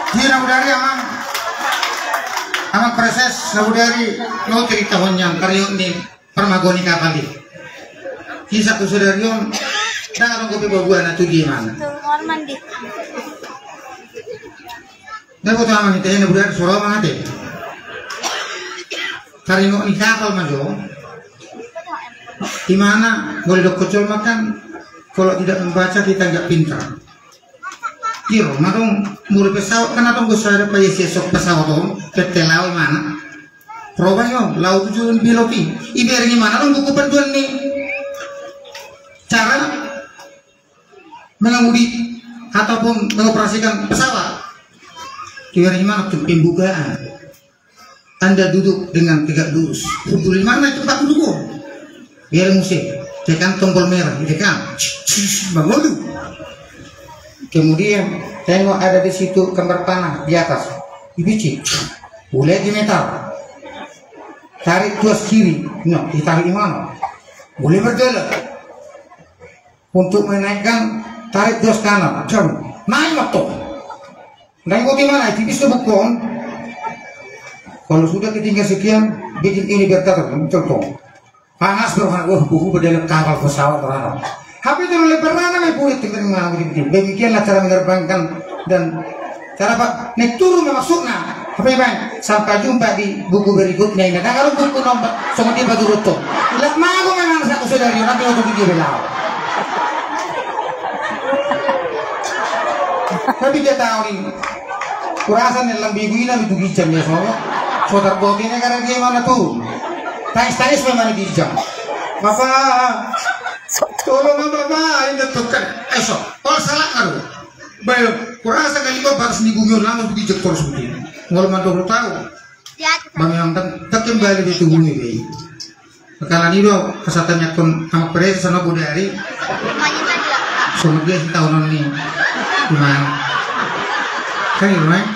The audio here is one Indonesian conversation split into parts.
Di nabudari amang proses nabudari no cerita honyang karyo ni permagoni kapali. Kisah kusudarion dah orang kopi bawa na tu gimana? Mandi. Dah betul aman itu nabudari surau mana teh? Karyo ni kapal majo. Di mana boleh dok kecil makan? Kalau tidak membaca kita nggak pintar. Kiro, madong mulai pesawat kan atong gusto ada pa yesok pesawat dong, petelau mana? Proba yo, lau tujuan piloting. Iberi mana dong buku panduan nih? Cara mengemudi ataupun mengoperasikan pesawat. Iberi mana tuh pembukaan? Anda duduk dengan tegak lurus. Di mana tempat duduk? Biar musik, tekan tombol merah, tekan, bangun. Kemudian tengok ada di situ gambar panah di atas, dibicik, boleh di metal, tarik tuas kiri, no, ditarik di mana? Boleh berjalan. Untuk menaikkan tarik tuas kanan, jam, naik motor. Naik di mana? Tipis ke bukon. Kalau sudah ketinggian sekian, bikin ini bertatar, contoh. Panas berwarna, buku berjalan kapal pesawat berwarna. Tapi itu oleh pernah namanya boleh tinggal mana begitu. Demikianlah cara menerbangkan dan cara Pak naik turun masuknya. Tapi bang, sampai jumpa di buku berikutnya ini. Nah kalau buku nomor sama dia batu rutuh. Lihat mau memang satu saudari nanti waktu video belau. Tapi dia tahu nih. Kurasa nih lebih gila itu gijam ya soalnya. Saudara botinya karena dia mana tuh. Tais memang gijam. Bapak. Tolong apa ini tukar esok kalau salah karo bayo kurasa kali kau harus diguyur lama di jektor seperti ini kalau mandor tahu bang yang tak kembali di tubuh ini karena ini do kesatannya kon sama pres sana budari semua dia tahun ini gimana kan ini right?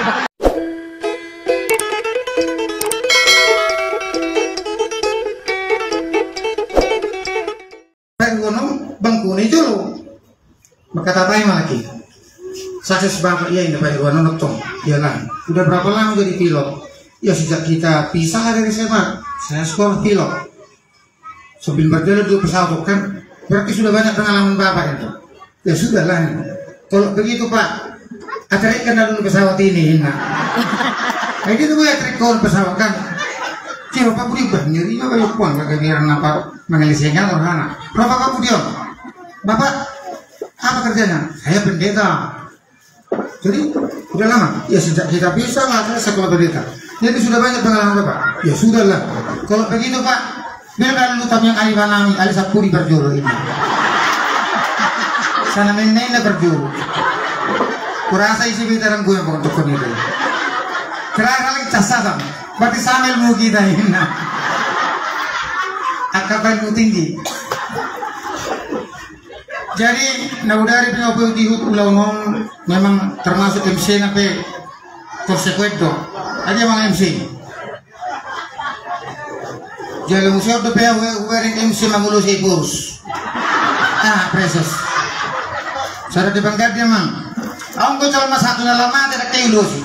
Bangku ini dulu maka tatai lagi sukses bapak ya ini Pak Irwan nonton ya kan udah berapa lama jadi pilot ya sejak kita pisah dari SMA saya sekolah pilot sebelum berjalan dulu pesawat kan berarti sudah banyak pengalaman bapak itu ya sudah lah kalau begitu Pak acaraikan dulu pesawat ini nah kayak gitu ya trikon pesawat kan kira Pak Budi nyeri apa ya puang gak kegiatan apa mengelisihkan orang berapa Pak Budi Bapak apa kerjanya? Saya pendeta. Jadi udah lama. Ya sejak kita bisa lah saya sekolah pendeta. Jadi sudah banyak pengalaman Bapak. Ya sudah lah. Kalau begitu Pak, biarkan dulu tamu yang Ali Banami, Ali Sapuri berjuru ini. Sana menena berjuru. Kurasa isi bitaran gue yang untuk itu. Kira-kira casasan. Berarti sambil mau kita ini. Akaban tinggi. Jadi nabudari pengopil di ulau non memang termasuk MC nape konsekuento aja mang MC. Jadi musuh tu pea wearing MC mangulu sipus. Preses. Cara dibangkat dia mang. Aku kau calon satu dalam mati tak keilusi.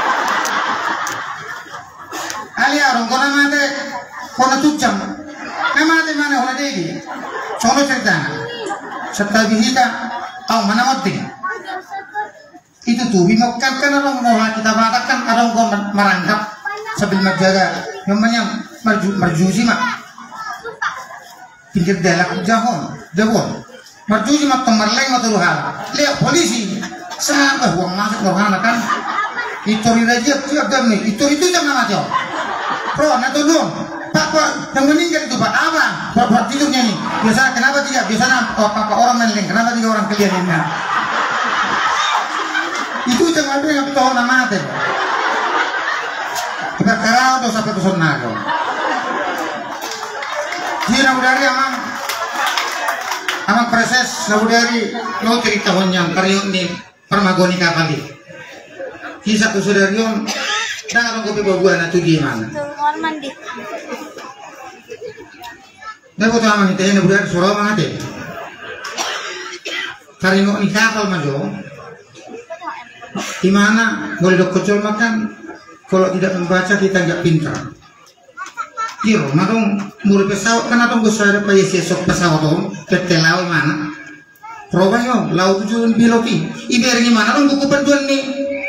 Alia orang kau nama te kau na tucam. Nama te mana kau na degi. Sono cerita. Serta bihita au mana mati itu tuh bimokkan kan orang mau kita mengatakan orang mau merangkap sambil menjaga namanya marjusi mak pinggir dalam jahon jahon marjusi mak temerleng atau hal lihat polisi sampai uang masuk rohana kan itu rirajib siap dam nih itu jangan mati pro nato dong Pak, yang meninggal itu Pak, apa? Bapak tidurnya nih. Biasanya kenapa tidak? Biasanya apa orang meneleng, kenapa tiga orang kalian ini? Itu jangan ada yang tahu nama teh. Kita kerau atau sampai pesan naga. Jadi nabudari amang proses nabudari no cerita honyang karyo ni permagoni kapali. Kisah kusudarion dah orang kopi bawa na tu gimana? Mandi. Dah betul aman itu nabudari surau mana teh? Karyo ni kapal majo. Di mana boleh dok kecil makan, kalau tidak membaca kita nggak pintar. Kiro, matong murid pesawat kan atong besar apa ya esok pesawat om, petelau mana? Proba yo, laut tujuan piloki. Iberi mana dong buku panduan nih?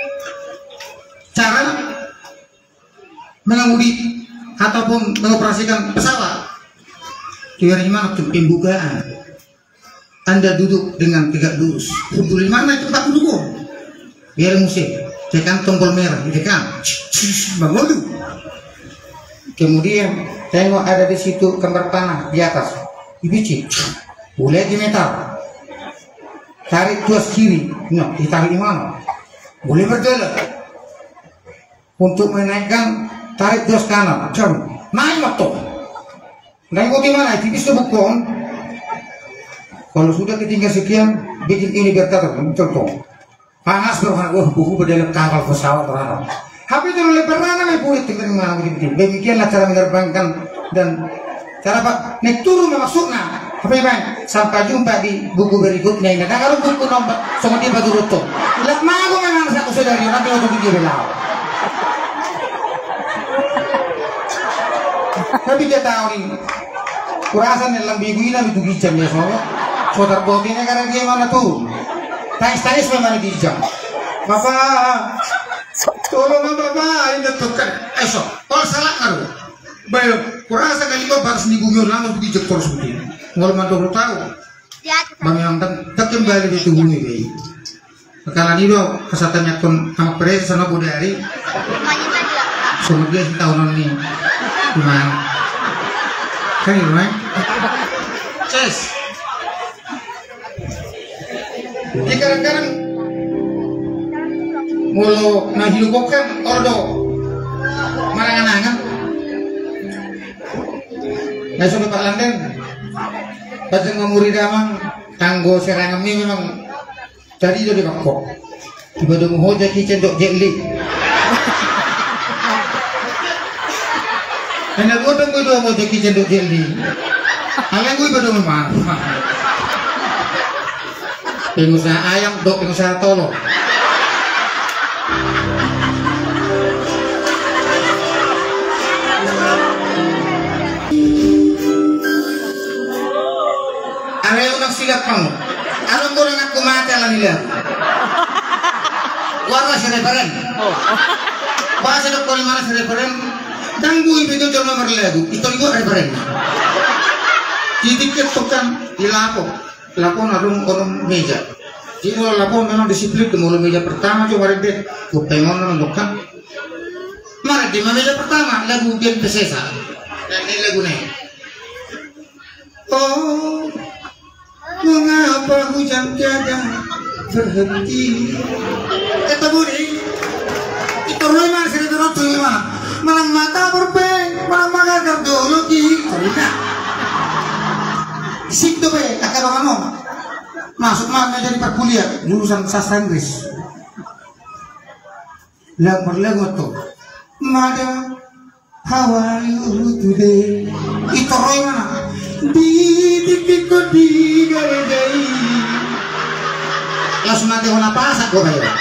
Cara mengemudi ataupun mengoperasikan pesawat. Iberi mana tuh pembukaan? Anda duduk dengan tegak lurus. Untuk di mana tempat duduk? Biar musik, tekan tombol merah, tekan, bangun dulu. Kemudian tengok ada di situ gambar panah di atas, dibicik, boleh di metal, tarik tuas kiri, nah ditarik di mana? Boleh berjalan. Untuk menaikkan tarik tuas kanan, jam, naik motor, naik di mana? Tipis ke bukon. Kalau sudah ketinggal sekian, bikin ini bertatar, contoh. Panas berwarna, buku berjalan kapal pesawat terhadap. Tapi itu oleh pernah namanya pulit tinggal mana begitu. Demikianlah cara menerbangkan dan cara Pak naik turun maksudnya. Tapi bang, sampai jumpa di buku berikutnya ini. Nah kalau buku nomor sama dia batu rutuh. Lihat mago memang satu saudari nanti waktu itu dia belau. Tapi dia tahu nih. Kurasan yang lebih gila itu gijam ya soalnya. Saudara botinya karena dia mana tuh. Tangis memang gijam. Bapak. Tolong bapak, ini tukar esok. Kalau salah karu, bayo kurasa kali kau harus diguyur lama dijek terus begini. Kalau mantu tahu, memang tak kembali di tubuh ini. Kalau ini do kesatannya pun sama pres sana budari. Semoga tahun ini gimana? Kan ini right? Ces. Di kadang-kadang mulu nah hilupokan ordo marangan-angan nah sampai Pak Landen bajang ngemuri damang tanggo serangan ini memang tadi itu dipakok tiba-tiba hoja kicen dok jeli enak gue dong gue doang hoja kicen dok jeli halen gue pada memang pengusaha ayam dok pengusaha tolong. Silap kamu, alam goreng aku mati alam hilang. Warna si referen, bahasa dokter mana si referen, dan gue itu cuma nomor lagu, itu gue referen. Jadi ketukan di lapo narung kolom meja. Jadi kalau lapo memang disiplin ke mulut meja pertama cuma rede, gue pengen menentukan. Mari di meja pertama lagu dia pesesa, dan ini lagu nih. Oh. Mengapa hujan tiada berhenti? Kata Budi, itu rumah sini terus gimana? Malang mata berpeng, malang mata kardiologi. Situ be, kakak bagaimana? Masuk mana jadi perkuliah jurusan sastra Inggris. Lagu tuh, Madam, how are you today? Itu rumah. Di gare-gare langsung nanti mana pasak gue bayar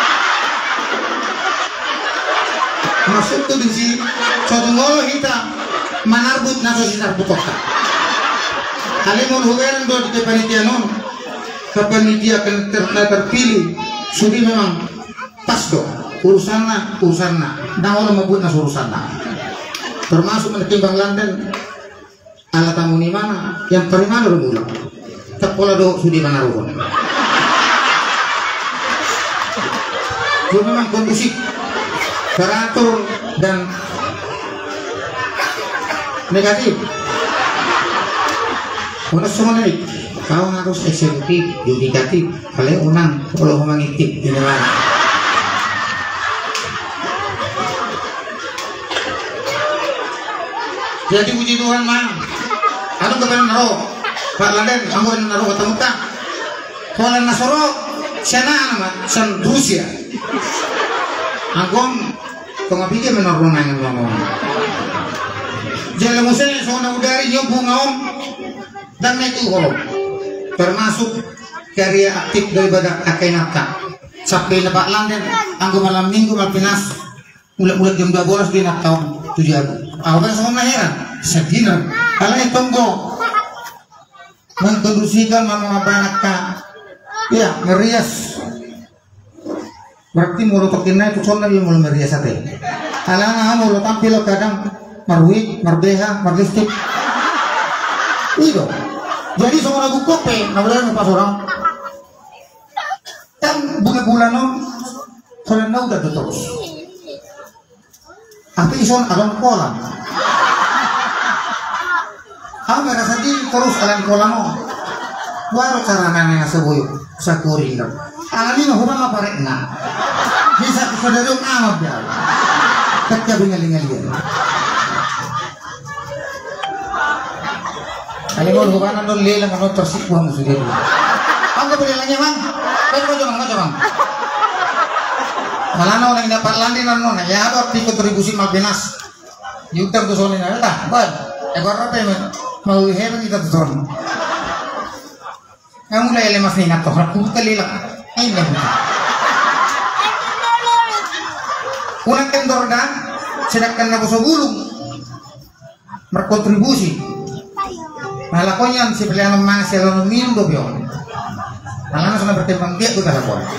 masuk tuh di sini suatu ngolo hitam manarbut naso sinar butoka kali mau hubungan do di panitia non panitia terpilih sudi memang pas do urusanna nah orang mabut nas urusanna termasuk menetimbang London alat tamu ni mana yang perimana rumula tak pola do sudi mana ruhun dia memang kondusif teratur dan negatif untuk semua nih kau harus eksekutif yudikatif kalian unang kalau mengikip ini mana jadi puji Tuhan mah anu kebenaran naro Pak Landen kamu naro ketemu tak kalau nasoro sana nama san Rusia agom pengapikir menaro nangan ngomong jalan musuhnya soalnya udari nyobu ngom dan itu kolom termasuk karya aktif daripada Akai Nafta sampai na Pak Landen anggo malam minggu Malpinas mulai jam 12 di nak tahun 7 aku kan sama heran sedina alay tunggu mengkondusikan mama banyak ya merias berarti mulu pakinna itu soalnya yang mulu merias ate alana mulu tampil kadang marwik marbeha marlistip itu jadi semua lagu kopi namudian pas orang kan bunga bulan non soalnya udah terus tapi ison alam kolam aku merasa di terus alam kolam baru cara nanya sebuah sakuri dong alami mah hubungan apa rekna bisa saudara amat ya kerja bingal-bingal dia kali mau hubungan dulu lelang kalau tersik buang musuh dia dulu aku boleh lagi bang kau jangan malah orang yang dapat landin nona ya ada tiga kontribusi Malpinas yuter tuh soalnya lah bang ekor apa mau hebat kita tuh soalnya kamu mulai lemas nih nato aku kali lah ini kurang kendor dan sedangkan aku sebulung berkontribusi malah konyan si pilihan memang si lalu minum dobion malah sudah berkembang dia tuh kata boleh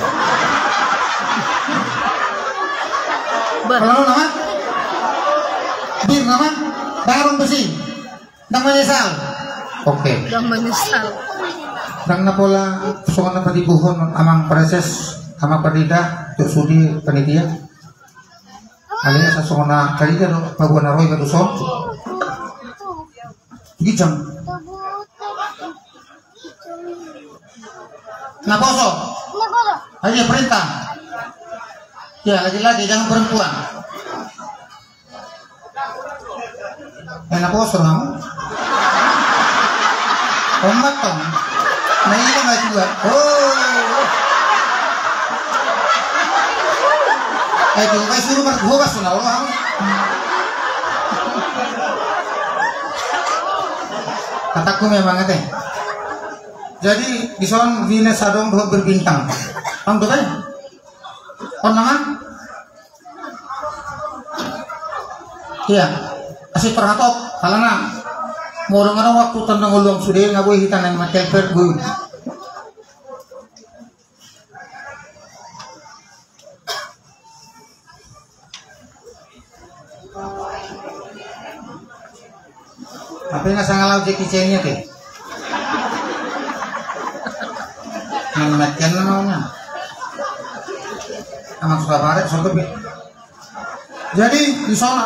kalau nama bir nama barong besi nang menyesal oke nang menyesal nang napola soal apa di buhon amang proses amang perdida untuk sudi panitia alias sasona kali kan pabuan aroi kado son gijang naposo aja perintah ya lagi-lagi jangan perempuan enak bosor kamu omat tom nah ini nggak juga itu kayak suruh bergua sudah Allah kataku memang teh jadi di sana Venus Sadong berbintang kamu tuh kan konangan iya asih perhatok kalana mau orang waktu tentang ulung sudah nggak boleh hitam yang matel pergu apa yang nggak ngalau jadi cengnya ke yang matel namanya anak sudah baret sudah jadi di sana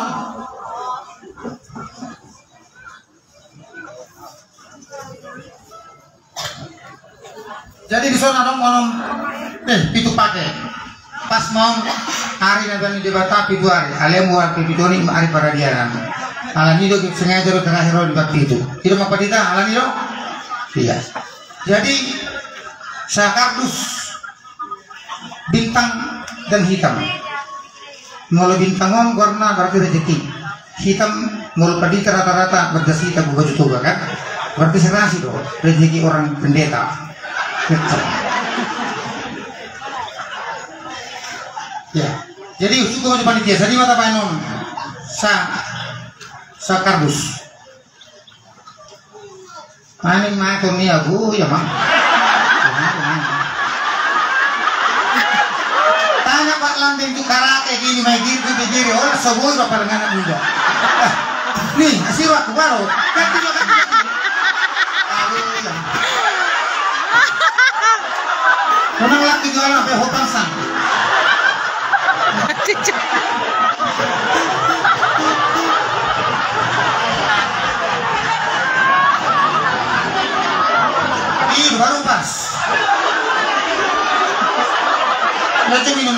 dong ngomong pitu pakai pas mau hari nanti di Batak pitu hari aliam buat pitu ini hari pada dia kan alam itu sengaja di tengah hero di Batak itu tidak apa tidak alam itu iya jadi sakardus bintang dan hitam kalau bintang warna berarti rezeki hitam kalau padita rata-rata berdasi kita baju tuga kan berarti serasi dong rezeki orang pendeta ya jadi suku panitia jadi mata panon sakardus maning matur nih aku ya mang tanya Pak Landing itu karate gini main gitu begini orang sebuah bapak dengan muda nih asih waktu baru kan juga menang lagi jualan sampai hotasan ini baru pas baca minum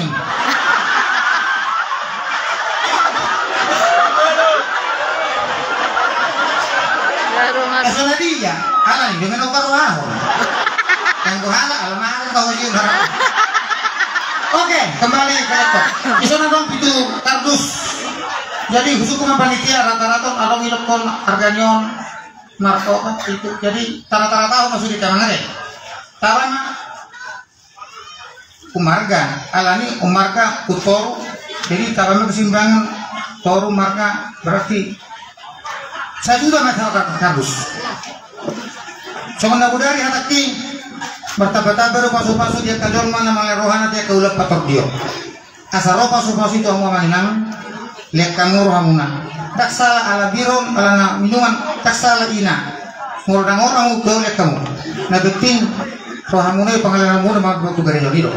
asal dia ala nih dengan obat wahon yang kuhala alamat kau jin oke kembali ke laptop di sana dong itu kardus jadi hukum panitia rata-rata ada milkon harganya narkoba itu jadi rata-rata tahu masuk di tangan deh tahu mah umarga alani umarga kutor, jadi kalau kesimbangan toru marga berarti saya juga masalah kardus. Cuma budari hataki bertaba-taba ro pasu-pasu dia kadon mana male rohana dia kaulap patok dia. Asal ro pasu-pasu itu mau maninang lihat kamu rohamuna. Tak salah ala biron ala minuman tak salah ina. Ngorang-ngorang udah lihat kamu. Nah beting rohamuna pangalanan mu mah tu garejo dilo.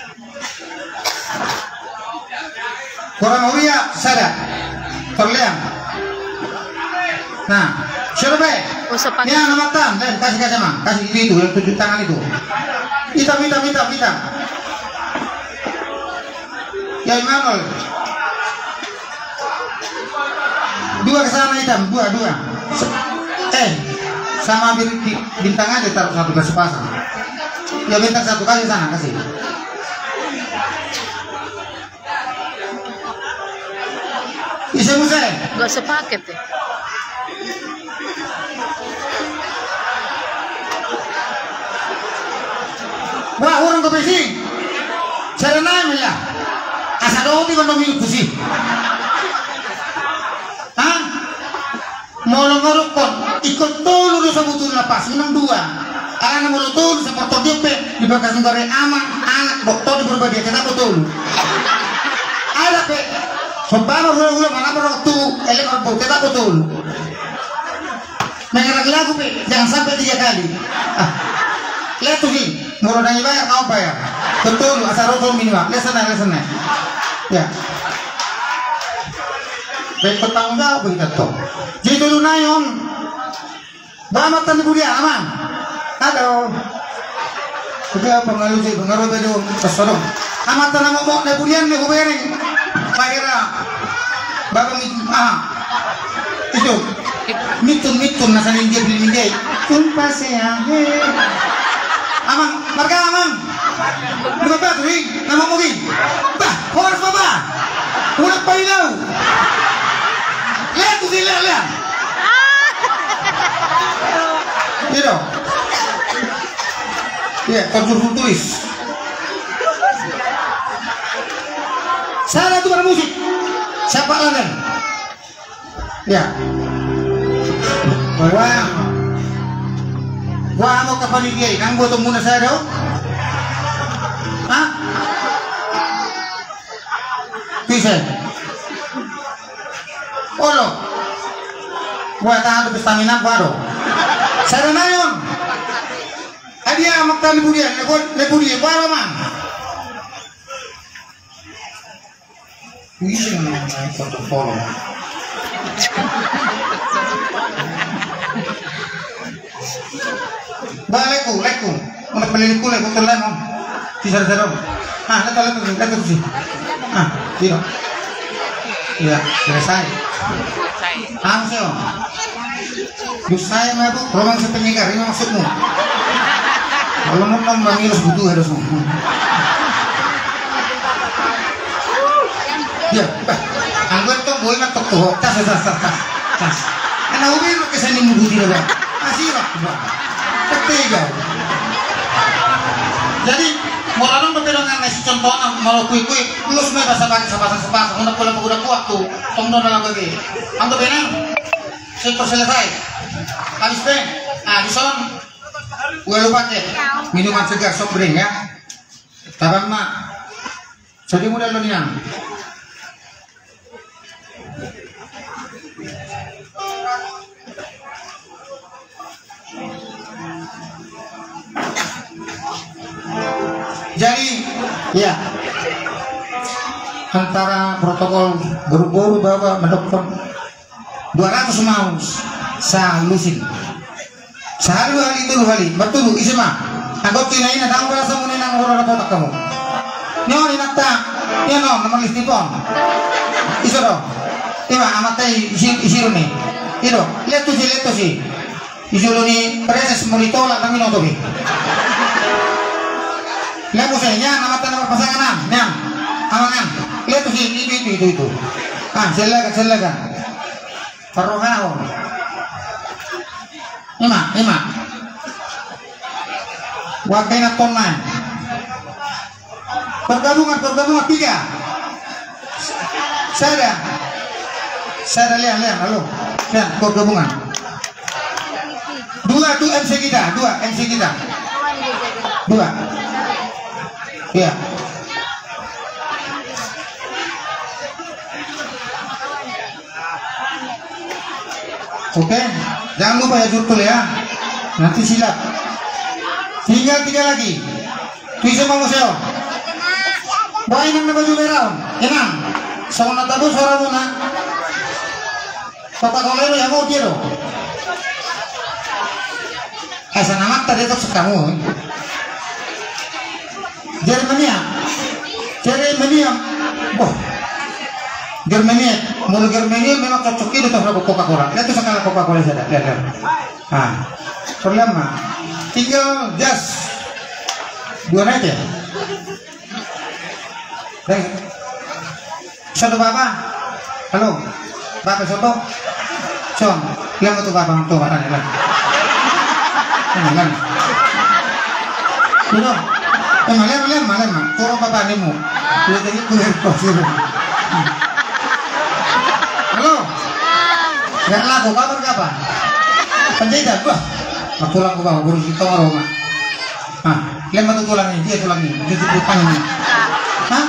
Korang uria sada terliang. Nah, siapa? Ya nama tam, dan kasih mah, kasih itu yang 7 tangan itu. Hitam. Ya Imamul. Dua ke sana hitam, dua. Sama bintang aja taruh satu garis pasang. Ya bintang satu kali sana kasih. Bisa gak sepaket ya. Wah orang kebesi, cara nami ya. Asal roti kan demi kusi. Ah, molong kon ikut tolu dosa butuh lapas minum 2. Anak mulu tolu seperti dia di bekas negara aman anak dokter di berbagai kita betul. Ada pe. Sombama hula mana waktu elekor bau kita betul. Mengenai lagu pe jangan sampai 3 kali. Lihat tuh sih, mau nanya bayar kau bayar. Betul, asal rokok minimal. Lihat sana. Ya. Baik bertanggung jawab kita tuh. Jadi dulu nayon. Bamatan ibu dia aman. Aduh. Sudah pengaruh baju tersorong. Amatan nama mau nebulian nih kubereng. Kira bapak itu mitun nasanin dia beli minjai tumpas ya amang marga amang lima batu nama mungkin bah horus bapa udah payau lihat tuh lihat gitu ya terjun tulis salah itu bermusik siapa lain ya wah mau ke panitia kang buat muna saya dong hah bisa olo wah tahan lebih stamina baru saya nayon hadiah maktan liburan liburan baru man Bisa mengenai protokol. Baleku, untuk beli kulit untuk lemon. Sisa-sisa. Lihat sih. Tidak. Ya, selesai. Langsung. Dus saya mabuk, romang sa penyegar, ini maksudmu. Kalau mau mengilus butuh harus. Ya, anggot tuh boy nak tuh, tas. Anak ubi lu kesini mengudi dah, masih lah, ketiga. Jadi, mau orang berpedoman nasi contoh, mau kui, lu semua bahasa, untuk pulang udah kuat tuh, tongdon dalam bagi. Anggap benar, selesai. Habis deh, dison, gue lupa deh, minuman segar soft drink ya. Tahan mak, jadi mudah lo niang. Jadi ya antara protokol guru-guru bawa mendokter 200 mau salusin sehari dulu kali betul isi mah anggap kinain ada orang rasa muni nang orang kotak kamu nyori nakta ya no nomor listipon iso do ima amatai isi nih itu lihat tuh sih isu ni preses monitola kami notobi lihat usahanya nama pasangan nyam amangan lihat tuh sih itu silakan Farohao ima wakay na ton man Pergabungan 3. Saya ada lihat, halo. Lihat, pergabungan. 2 tuh MC kita. 2. Iya. Oke, jangan lupa ya jurtul ya. Nanti silap. Tinggal 3 lagi. Tuisa mau seo. Bawa inang na baju merah. Inang. Sama natabu suara muna. Kota kolero ya mau dia loh. Asa nama tadi itu sekamu. Germania. Wah. Germania, mulu Germania memang cocok itu terhadap Coca-Cola. Lihat tuh sekali Coca-Cola saja. Lihat. Ah, perlama. Tinggal jas 2 naik ya. Baik. Soto Bapak. Halo. Bapak soto. Son, yang itu Bapak tuh mana ya? Mana? Tuh. Malam. Turun Bapak nemu. Lihat ini kuliah posisi. Halo. Nggak laku kabar kapan? Penjahitan, wah. Tulang ke bawah, guru kita aroma. Hah, lihat batu tulangnya, dia tulangnya, dia tangannya. Hah?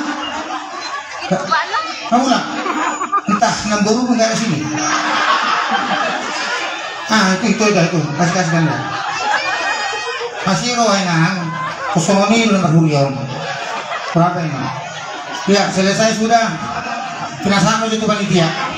Kamu lah? Entah, 6 baru nggak ada sini. Itu, kasih ganda. Masih roh enang, kusoni belum berhurion. Berapa ini? Ya, selesai sudah. Pinasama itu panitia.